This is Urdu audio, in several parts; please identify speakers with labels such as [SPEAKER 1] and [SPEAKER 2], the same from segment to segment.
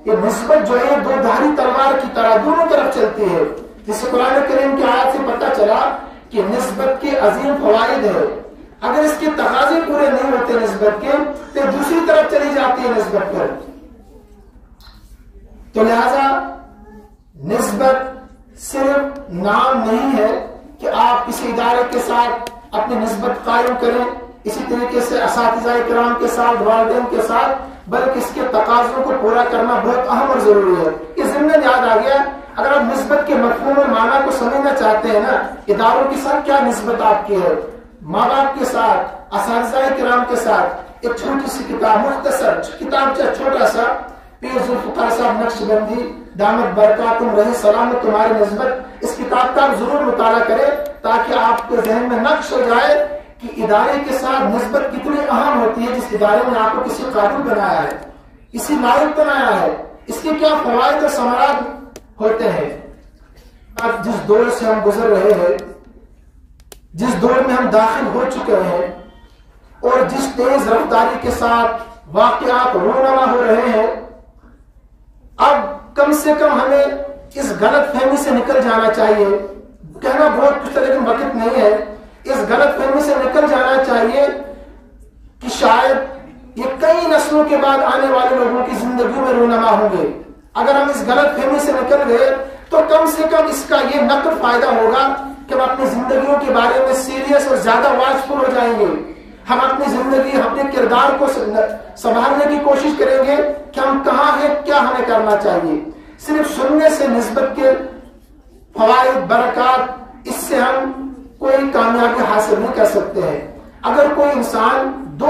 [SPEAKER 1] یہ نسبت جو ہے دو دھاری تلوار کی طرح دونوں طرف چلتی ہے، جسے قرآن کریم کی آیت سے پتہ چلا کہ نسبت کے عظیم فوائد ہے۔ اگر اس کے تقاضے پورے نہیں ہوتے نسبت کے تو دوسری طرف چلی جاتی ہے نسبت پر۔ تو لہذا نسبت صرف نام نہیں ہے کہ آپ کسی ادارے کے ساتھ اپنی نسبت قائم کریں، اسی طریقے سے اساتذہ کرام کے ساتھ، والدین کے ساتھ، بلکہ اس کے تقاضوں کو پورا کرنا بہت اہم اور ضروری ہے۔ یہ ضمن یاد آ گیا، اگر آپ نسبت کے مفہوم اور معنی کو سمجھنا چاہتے ہیں نا، اداروں کے ساتھ کیا نسبت آپ کی ہے، ماں باپ کے ساتھ، اساتذہ کرام کے ساتھ، ایک چھوٹی سی کتاب، مختصر کتاب چھوٹا سا، پیر ذوالفقار صاحب نقشبندی دامت برکاتہم رہے سلامت تمہاری نسبت، اس کتاب کا آپ ضرور مطالعہ کریں تاکہ آپ کے ذہن میں نقش ہو جائے کہ ادارے کے ساتھ نسبت کتنی اہم ہوتی ہے۔ جس ادارے نے آپ کو کسی قابل بنایا ہے، کسی لائق بنایا ہے، اس کے کیا فوائد اور ثمرات ہوتے ہیں۔ اب جس دور سے ہم گزر رہے ہیں، جس دور میں ہم داخل ہو چکے ہیں، اور جس تیز رفتاری کے ساتھ واقعات رونما ہو رہے ہیں، اب کم سے کم ہمیں اس غلط فہمی سے نکل جانا چاہیے۔ کہنا بہت کچھ ہے لیکن وقت نہیں ہے۔ اس غلط فہمی سے نکل جانا چاہیے کہ شاید یہ کئی نسلوں کے بعد آنے والے لوگوں کی زندگیوں میں رونما ہوں گے۔ اگر ہم اس غلط فہمی سے نکل گئے تو کم سے کم اس کا یہ نقد فائدہ ہوگا کہ ہم اپنی زندگیوں کے بارے میں سیریس اور زیادہ واچفل ہو جائیں گے۔ ہم اپنی زندگی، اپنے کردار کو سنبھالنے کی کوشش کریں گے کہ ہم کہاں ہیں، کیا ہمیں کرنا چاہیے۔ صرف سننے سے نسبت کے فوائد، برکات، اس سے ہم کوئی کامیابی حاصل نہیں کر سکتے ہیں۔ اگر کوئی انسان دو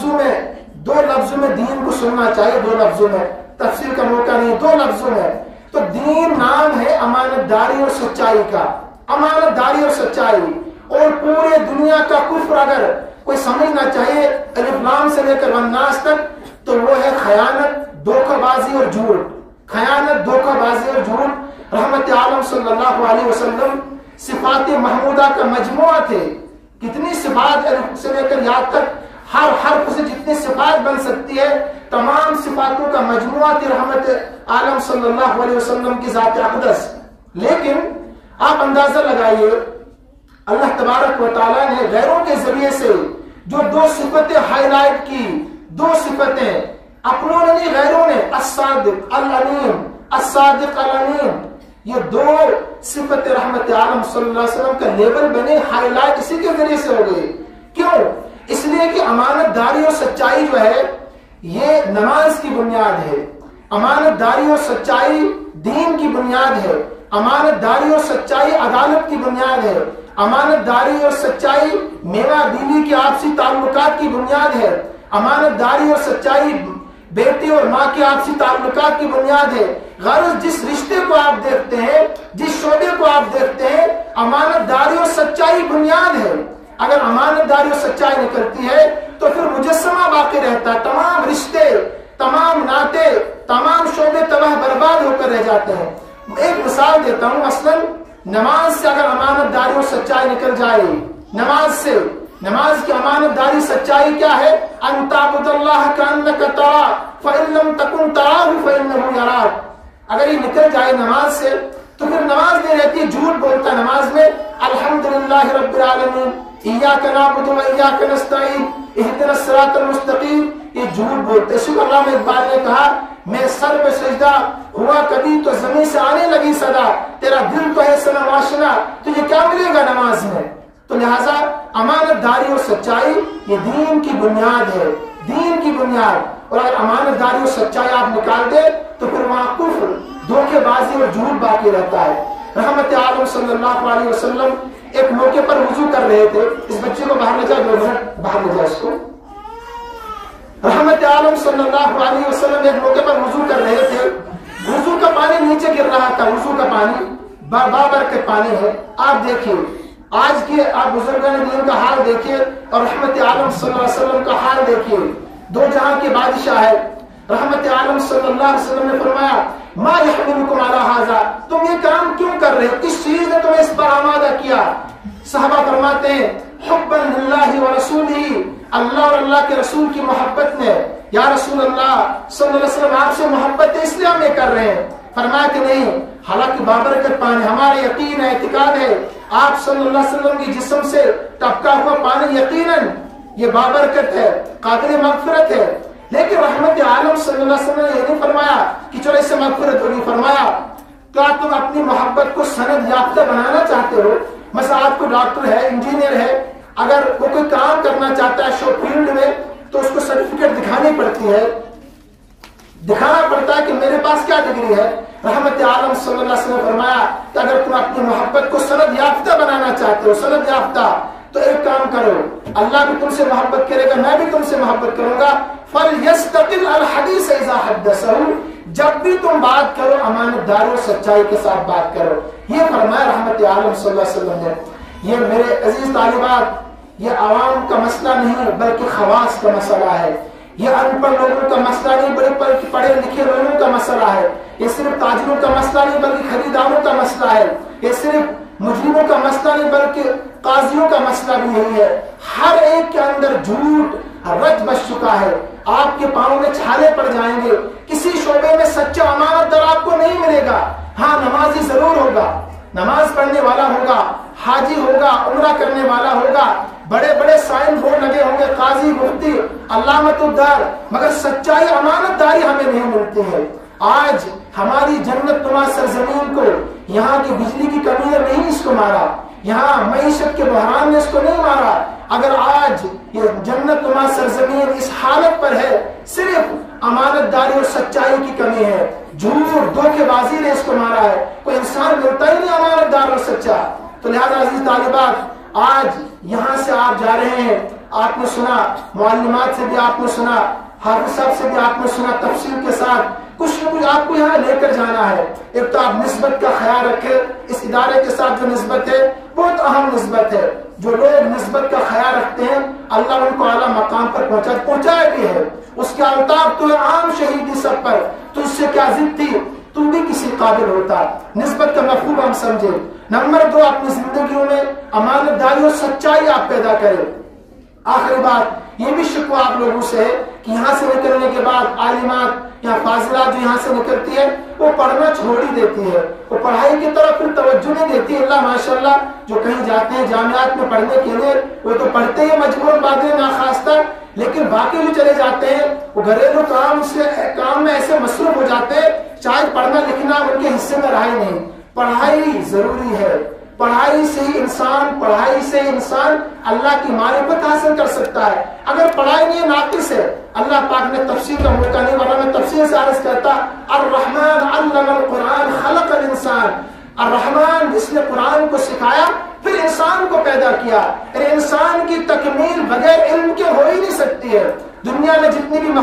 [SPEAKER 1] لفظوں میں دین کو سننا چاہیے، دو لفظوں میں، تفسیر کا موقع نہیں، دو لفظوں میں، تو دین نام ہے امانت داری اور سچائی کا۔ امانت داری اور سچائی، اور پورے دنیا کا کفر اگر کوئی سمجھنا چاہیے الف لام سے لے کر والناس تک، تو وہ ہے خیانت، دھوکہ بازی اور جھوٹ۔ خیانت، دھوکہ بازی اور جھوٹ۔ رحمت عالم صلی اللہ علیہ وسلم صفات محمودہ کا مجموعہ تھے۔ کتنی صفات الف سے لے کر یا تک، ہر حرف سے جتنی صفات بن سکتی ہے، تمام صفاتوں کا مجموعہ تھی رحمت عالم صلی اللہ علیہ وسلم کی ذات اقدس۔ لیکن آپ اندازہ لگائیے، اللہ تبارک و تعالیٰ نے غیروں کے ذریعے سے جو دو صفتیں ہائی لائٹ کی، دو صفتیں اپنوں نے نہیں، غیروں نے، الصادق الامین، الصادق الامین، یہ دو صفت رحمت عالم صلی اللہ علیہ وسلم کا لیبل بنے، ہائی لائٹ اسی کے ذریعے سے ہو گئی۔ کیوں؟ اس لیے کہ امانت داری اور سچائی جو ہے یہ نماز کی بنیاد ہے۔ امانت داری اور سچائی دین کی بنیاد ہے۔ امانت داری اور سچائی عدالت کی بنیاد ہے۔ امانت داری اور سچائی میاں بیوی کے آپسی تعلقات کی بنیاد ہے۔ امانت داری اور سچائی بیٹے اور ماں کے آپسی تعلقات کی بنیاد ہے۔ غرض جس رشتے کو آپ دیکھتے ہیں، جس شعبے کو آپ دیکھتے ہیں، امانت داری اور سچائی بنیاد ہے۔ اگر امانت داری اور سچائی نکلتی ہے تو پھر مجسمہ باقی رہتا ہے، تمام رشتے، تمام ناطے، تمام شعبے تباہ برباد ہو کر رہ جاتے ہیں۔ ایک مثال دیتا ہوں، مثلا نماز سے اگر امانت داری اور سچائی نکل جائے، نماز کی امانت داری سچائی کیا ہے؟ ان تعبد اللہ کانک تراہ فإن لم تکن تراہ فإنہ یراک۔ اگر یہ نکل جائے نماز سے تو پھر نماز نہیں رہتی، جھوٹ بولتا ہے نماز میں، الحمدللہ رب العالمین، ایاک نعبد و ایاک نستعین، اہدنا الصراط المستقیم، یہ جھوٹ بولتے۔ اسی کو علامہ اقبال نے کہا، میں سر پہ سجدہ ہوا کبھی تو زمین سے آنے لگی صدا، تیرا دل تو ہے صنم آشنا، تجھے کیا ملے گا نماز میں؟ تو لہٰذا امانت داری اور سچائی یہ دین کی بنیاد ہے، دین کی بنیاد۔ اور اگر امانت داری اور سچائی آپ نکال دے تو پھر وہاں کفر، دھوکے بازی اور جھوٹ باقی رہتا ہے۔ رحمت عالم صلی اللہ علیہ وسلم ایک موقع پر وضو کر رہے تھے، اس بچے کو باہر لے جاؤ، 2 منٹ باہر لے جاؤ اس کو۔ رحمت عالم صلی اللہ علیہ وسلم ایک موقع پر وضو کر رہے تھے، وضو کا پانی نیچے گر رہا تھا، وضو کا پانی بابر کے پانی ہے۔ آپ دیکھیے آج کے آپ بزرگان دین کا حال دیکھیے اور رحمت عالم صلی اللہ علیہ وسلم کا حال دیکھیے، دو جہاں کے بادشاہ ہے۔ رحمت عالم صلی اللہ علیہ وسلم نے فرمایا، ما یحملکم علی ھذا، تم یہ کام کیوں کر رہے ہو، کس چیز نے تمہیں اس پر آمادہ کیا؟ صحابہ فرماتے ہیں، حبا للہ ورسولہ، اللہ اور اللہ کے رسول کی محبت نے، یا رسول اللہ صلی اللہ علیہ وسلم آپ سے محبت اس لیے ہم یہ کر رہے ہیں. فرمایا کہ نہیں، حالانکہ بابرکت پانی ہمارا یقین ہے، اعتقاد ہے، آپ صلی اللہ علیہ وسلم کی جسم سے ٹپکا ہوا پانی یقیناً یہ بابرکت ہے، قابل مغفرت ہے. لیکن رحمت عالم صلی اللہ علیہ وسلم نے یہ نہیں فرمایا کہ چلو اس سے مغفرت ہوگی. فرمایا کیا تم اپنی محبت کو سند یافتہ بنانا چاہتے ہو؟ مثلا آپ کو ڈاکٹر ہے، انجینئر ہے، اگر وہ کوئی کام کرنا چاہتا ہے شو فیلڈ میں تو اس کو سرٹیفکیٹ دکھانی پڑتی ہے، دکھانا پڑتا ہے کہ میرے پاس کیا ڈگری ہے. رحمت عالم صلی اللہ علیہ وسلم نے فرمایا کہ اگر تم اپنی محبت کو سند یافتہ بنانا چاہتے ہو، سند یافتہ، تو ایک کام کرو، اللہ بھی تم سے محبت کرے گا، میں بھی تم سے محبت کروں گا. فَلْيَسْتَقِلْ الْحَدِيثَ إِذَا حَدَّثَهُ، جب بھی تم بات کرو امانت داری اور سچائی کے ساتھ بات کرو. یہ فرمایا رحمت عالم صلی اللہ علیہ وسلم نے. یہ میرے عزیز طالبات، یہ عوام کا مسئلہ نہیں بلکہ خواص کا مسئلہ ہے. یہ ان پڑھ لوگوں کا مسئلہ نہیں بلکہ پڑھے لکھے لوگوں کا مسئلہ ہے. یہ صرف تاجروں کا مسئلہ نہیں بلکہ خریداروں کا مسئلہ ہے. یہ صرف مجرموں کا مسئلہ نہیں بلکہ قاضیوں کا مسئلہ بھی یہی ہے. ہر ایک کے اندر جھوٹ رچ بچ چکا ہے. آپ کے پاؤں میں چھالے پڑ جائیں گے. کسی شعبے میں سچا امانت دار آپ کو نہیں ملے گا. ہاں نمازی ضرور ہوگا، نماز پڑھنے والا ہوگا، حاجی ہوگا، عمرہ کرنے والا ہوگا، بڑے بڑے سائن بورڈ لگے ہوں گے، قاضی، مفتی، علامت الدار، مگر سچائی امانت داری ہمیں نہیں ملتی ہے. آج ہماری جنت نما سرزمین کو یہاں کی بجلی کی کمی نے نہیں اس کو مارا، یہاں معیشت کے بحران نے اس کو نہیں مارا. اگر آج یہ جنت نما سرزمین اس حالت پر ہے، صرف امانت داری اور سچائی کی کمی ہے. جھوٹ دھوکے بازی نے اس کو مارا ہے. کوئی انسان ملتا ہی نہیں امانت دار اور سچا. تو لہذا عزیز طالبات، آج یہاں سے آپ جا رہے ہیں، آپ نے سنا، معلومات سے بھی آپ نے سنا، حافظ صاحب سے بھی آپ نے سنا، تفصیل کے ساتھ کچھ نہ کچھ آپ کو یہاں لے کر جانا ہے. ایک تو آپ نسبت کا خیال رکھیں. اس ادارے کے ساتھ جو نسبت ہے بہت اہم نسبت ہے. جو لوگ نسبت کا خیال رکھتے ہیں اللہ ان کو اعلیٰ مقام پر پہنچائے بھی ہے. اس کے الطاف تو عام شہیدی سب پر، تو اس سے کیا ضد تھی؟ تم بھی کسی قابل ہوتا. نسبت کا مفہوم ہم سمجھے. نمبر 2، اپنی زندگیوں میں امانت داری اور سچائی آپ پیدا کریں. آخری بات یہ بھی شکوہ آپ لوگوں سے ہے کہ یہاں سے نکلنے کے بعد عالمات یا فاضلات جو یہاں سے نکلتی ہے وہ پڑھنا چھوڑ ہی دیتی ہے، وہ پڑھائی کی طرف پھر توجہ نہیں دیتی. اللہ ماشاءاللہ جو کہیں جاتے ہیں جامعات میں پڑھنے کے لیے وہ تو پڑھتے ہیں مجبور بادیں ناخواستہ، لیکن باقی جو چلے جاتے ہیں وہ گھریلو کام میں ایسے مصروف ہو جاتے ہیں، چاہے پڑھنا لکھنا ان کے حصے میں رہا ہی نہیں. پڑھائی ضروری ہے. پڑھائی سے ہی انسان اللہ کی معرفت حاصل کر سکتا ہے. اگر پڑھائی نہیں ناقص ہے، اللہ پاک نے تفسیر کا موقع نہیں، ورنہ میں تفسیر سے عرض کرتا، الرحمن علم القرآن خلق الانسان. الرحمن جس نے قرآن کو سکھایا پھر انسان کو پیدا کیا. انسان کی تکمیل بغیر علم کے ہو ہی نہیں سکتی ہے. دنیا میں جتنی بھی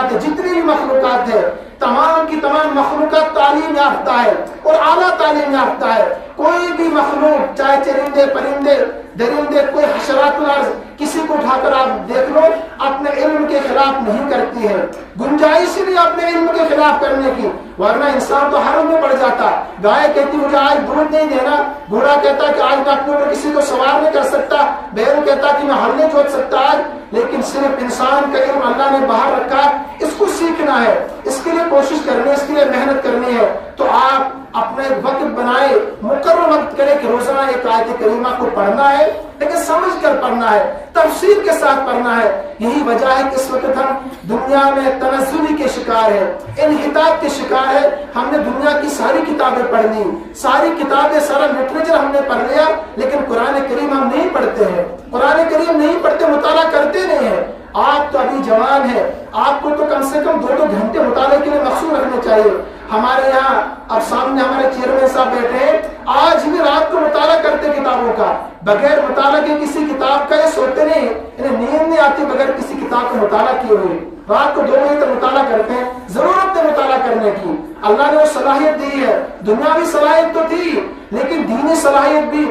[SPEAKER 1] مخلوقات ہے تمام کی تمام مخلوقات تعلیم یافتہ ہے اور اعلیٰ تعلیم یافتہ ہے. کوئی بھی مخلوق چاہے چرندے، پرندے، درندے، کوئی حشرات الارض، کسی کو اٹھا کر آپ دیکھ لو اپنے علم کے خلاف نہیں کرتی ہے. گنجائش نہیں اپنے علم کے خلاف کرنے کی، ورنہ انسان تو ہر میں پڑ جاتا. گائے کہتی مجھے آج دودھ نہیں دینا، گھوڑا کہتا کہ آج میں اپنے اوپر کسی کو سوار نہیں کر سکتا، بیل کہتا کہ میں ہل نہیں جوت سکتا آج. لیکن صرف انسان کا علم اللہ نے باہر رکھا، اس کو سیکھنا ہے، اس کے لیے کوشش کرنی ہے، اس کے لیے محنت کرنی ہے. تو آپ اپنا ایک وقت بنائے، مقرر وقت کرے کہ روزانہ ایک آیت کریمہ کو پڑھنا ہے، لیکن سمجھ کر پڑھنا ہے، تفسیر کے ساتھ پڑھنا ہے. یہی وجہ ہے کہ اس وقت ہم دنیا میں تنزلی کے شکار ہے، انحطاط کے شکار ہے. ہم نے دنیا کی ساری کتابیں پڑھ لی، ساری کتابیں، سارا لٹریچر ہم نے پڑھ لیا، لیکن قرآن کریم ہم نہیں پڑھتے ہیں. قرآن کریم نہیں پڑھتے، مطالعہ کرتے نہیں ہیں. آپ تو ابھی جوان ہیں، آپ کو تو کم سے کم 2 گھنٹے مطالعے کے لیے مخصوص رکھنے چاہیے. ہمارے یہاں اب سامنے ہمارے چیئرمین صاحب بیٹھے ہیں، آج بھی رات کو مطالعہ کرتے کتابوں کا. بغیر مطالعہ کے کسی کتاب کا یہ سوتے نہیں، انہیں نیند نہیں آتی بغیر کسی کتاب کا مطالعہ کیے ہوئے. رات کو 2 بجے تک مطالعہ کرتے ہیں. ضرورت ہے مطالعہ کرنے کی، اللہ نے وہ صلاحیت دی ہے. دنیاوی صلاحیت تو تھی لیکن دینی صلاحیت بھی.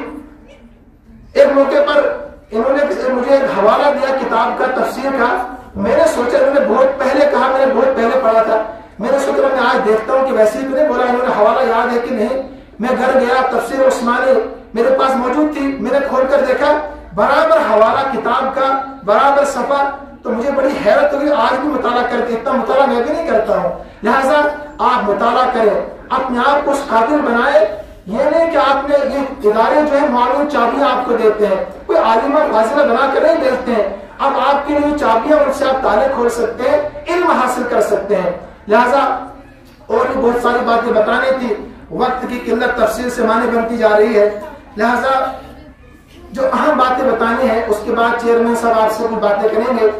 [SPEAKER 1] ایک موقع پر انہوں نے مجھے ایک حوالہ دیا کتاب کا، تفسیر کا. میں نے سوچا، انہوں نے بہت پہلے کہا، میں نے بہت پہلے پڑھا تھا. میں نے سوچا میں آج دیکھتا ہوں کہ ویسے ہی تو نہیں بولا، انہوں نے حوالہ یاد ہے کہ نہیں. میں گھر گیا، تفسیر عثمانی میرے پاس موجود تھی، میں نے کھول کر دیکھا، برابر حوالہ کتاب کا، برابر صفحہ. تو مجھے بڑی حیرت ہوگی، آج بھی مطالعہ کرتے، اتنا مطالعہ میں بھی نہیں کرتا ہوں. لہٰذا آپ مطالعہ کریں، اپنے آپ کو اس قابل بنائے. یہ نہیں کہ آپ نے یہ ادارے جو ہے معلوم چابیاں آپ کو دیتے ہیں، کوئی عالمہ فاضلہ بنا کر نہیں دیتے ہیں. اب آپ کے لیے چابیاں، ان سے آپ تالے کھول سکتے ہیں، علم حاصل کر سکتے ہیں. لہذا اور بھی بہت ساری باتیں بتانے تھی، وقت کی قلت تفصیل سے معنی بنتی جا رہی ہے. لہذا جو اہم باتیں بتانی ہیں اس کے بعد چیئرمین صاحب آپ سے کچھ باتیں کریں گے.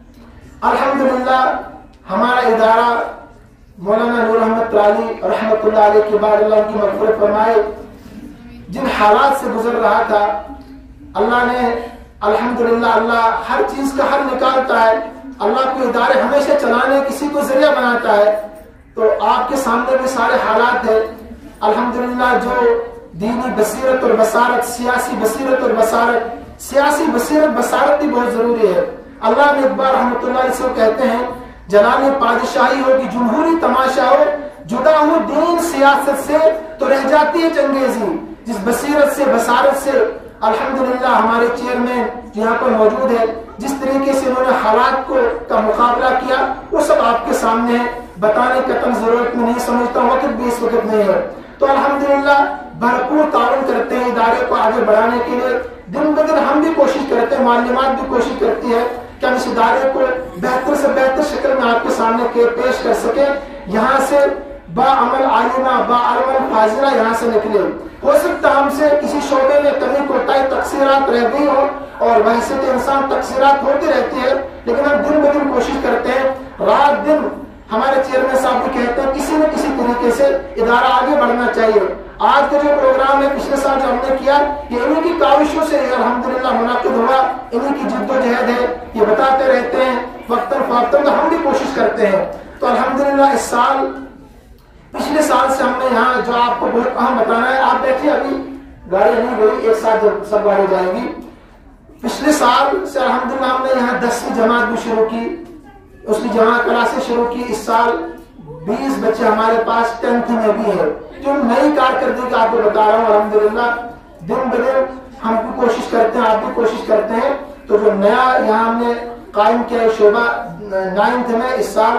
[SPEAKER 1] الحمدللہ ہمارا ادارہ مولانا نور احمد ترالی رحمۃ اللہ علیہ کے بعد اللہ کی مغفرت فرمائے، جن حالات سے گزر رہا تھا، اللہ نے الحمدللہ، اللہ ہر چیز کا حل نکالتا ہے. اللہ کو ادارے ہمیشہ چلانے کسی کو ذریعہ بناتا ہے. تو آپ کے سامنے بھی سارے حالات ہیں. الحمدللہ جو دینی بصیرت اور بصارت، سیاسی بصیرت اور بصارت، سیاسی بصیرت بصارت بھی بہت ضروری ہے. اللہ نے اقبال رحمۃ اللہ علیہ سے کہتے ہیں، جلالی پادشاہی ہو کہ جمہوری تماشا ہو، جدا ہو دین سیاست سے تو رہ جاتی ہے چنگیزی. جس بصیرت سے بصارت سے الحمدللہ ہمارے چیئرمین یہاں پر موجود ہے، جس طریقے سے انہوں نے حالات کا مقابلہ کیا، وہ سب آپ کے سامنے ہے. بتانے کا کم ضرورت میں نہیں سمجھتا، وقت بھی اس وقت نہیں ہے. تو الحمدللہ بھرپور تعاون کرتے ہیں ادارے کو آگے بڑھانے کے لیے. دن بدن ہم بھی کوشش کرتے ہیں، معلومات بھی کوشش کرتی ہے کہ ہم اس ادارے کو بہتر سے بہتر شکل میں آپ کے سامنے پیش کر سکیں. یہاں سے با عمل عالمہ، با علم فاضلہ یہاں سے نکلے. ہو سکتا ہم سے کسی شعبے میں کمی کوتاہی تقصیرات رہ گئی ہو، اور بحیثیت انسان تقصیرات ہوتی رہتی ہے، لیکن ہم دن بدن کوشش کرتے ہیں. رات دن ہمارے چیئرمین صاحب بھی کہتے ہیں کسی نہ کسی طریقے سے ادارہ آگے بڑھنا چاہیے. آج کا جو پروگرام ہے پچھلے سال جو ہم نے کیا، یہ انہیں کی کاوشوں سے الحمدللہ منعقد ہوا، انہیں کی جد و جہد ہے. یہ بتاتے رہتے ہیں وقتاً فوقتاً، تو ہم بھی کوشش کرتے ہیں. تو الحمدللہ اس سال، پچھلے سال سے ہم نے یہاں جو آپ کو بہت اہم بتانا ہے. آپ دیکھیے ابھی گاڑی نہیں گئی، ایک ساتھ جب سب گاڑی جائے گی. پچھلے سال سے الحمدللہ ہم نے یہاں 10ویں جماعت بھی شروع کی، اس کی جمع کلاسیں شروع کی. اس سال 20 بچے ہمارے پاس 10th میں بھی ہے. جو نئی کارکردگی آپ کو بتا رہا ہوں، الحمدللہ دن بدن ہم بھی کوشش کرتے ہیں، آپ بھی کوشش کرتے ہیں. تو جو نیا یہاں ہم نے قائم کیا ہے شعبہ 9th میں، اس سال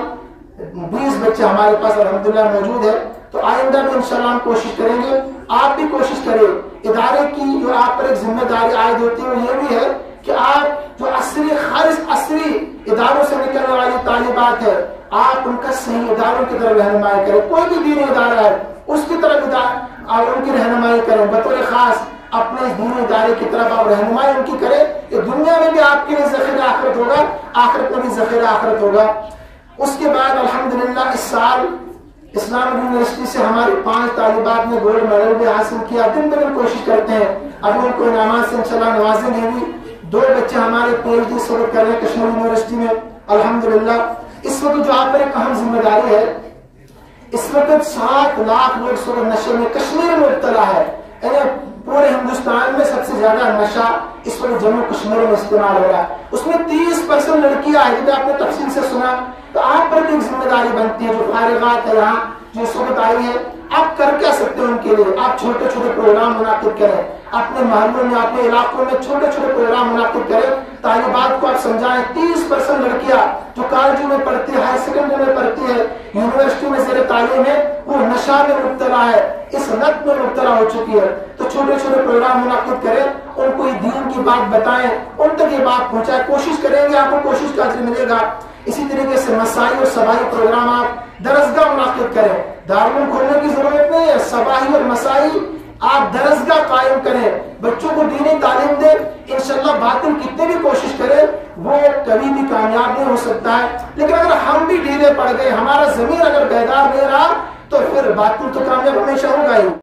[SPEAKER 1] 20 بچے ہمارے پاس الحمدللہ موجود ہے. تو آئندہ بھی انشاءاللہ ہم کوشش کریں گے. آپ بھی کوشش کریں. ادارے کی جو آپ پر ایک ذمہ داری عائد ہوتی ہے وہ یہ بھی ہے کہ آپ جو عصری خالص عصری اداروں سے نکلنے والی طالبات ہے، آپ ان کا صحیح اداروں کی طرف رہنمائی کریں. کوئی بھی دینی ادارہ ہے اس کی طرف آپ ان کی رہنمائی کریں. بطور خاص اپنے دینی ادارے کی طرف آپ رہنمائی ان کی کریں. کہ دنیا میں بھی آپ کے لیے ذخیرہ آخرت ہوگا، آخرت میں بھی ذخیرہ آخرت ہوگا. اس کے بعد الحمدللہ اس سال اسلام یونیورسٹی سے ہماری 5 طالبات نے گولڈ میڈل بھی حاصل کیا. دن بدن کوشش کرتے ہیں، ابھی ان کو انعامات سے انشاءاللہ نوازیں گے بھی. 2 بچے ہمارے PhD شروع کر رہے ہیں کشمیر یونیورسٹی میں الحمدللہ. اس وقت جو آپ پر ایک اہم ذمہ داری ہے، اس وقت 7 لاکھ لوگ اس وقت نشے میں کشمیر میں مبتلا ہے. یعنی پورے ہندوستان میں سب سے زیادہ نشہ اس وقت جموں کشمیر میں استعمال ہو رہا ہے. اس میں 30% لڑکیاں ہیں، جب آپ نے تفصیل سے سنا. تو آپ پر بھی ایک ذمہ داری بنتی ہے. جو فارغات ہے یہاں جو اس وقت آئی ہے، آپ کر کیا سکتے ہیں ان کے لیے؟ آپ چھوٹے چھوٹے پروگرام منعقد کریں، اپنے محلوں میں، اپنے علاقوں میں چھوٹے چھوٹے پروگرام منعقد کریں. طالبات کو آپ سمجھائیں. 30% لڑکیاں جو کالجوں میں پڑھتی ہے، ہائی سیکنڈری میں پڑھتی ہے، یونیورسٹی میں زیر تعلیم ہے، وہ نشہ میں مبتلا ہے، اس لت میں مبتلا ہو چکی ہے. تو چھوٹے چھوٹے پروگرام منعقد کریں، ان کو یہ دین کی بات بتائیں، ان تک یہ بات پہنچائیں. کوشش کریں گے آپ کو کوشش کا اجر ملے گا. اسی طریقے سے مسائی اور صباحی پروگرام آپ درسگاہ منعقد کریں. دارالعلوم کھولنے کی ضرورت نہیں ہے، صباحی اور مسائی آپ درسگاہ قائم کریں، بچوں کو دینی تعلیم دیں. انشاءاللہ باطل کتنے بھی کوشش کرے وہ کبھی بھی کامیاب نہیں ہو سکتا ہے. لیکن اگر ہم بھی ڈھیلے پڑ گئے، ہمارا ضمیر اگر بیدار نہیں رہا، تو پھر باطل تو کامیاب ہمیشہ ہوگا ہی.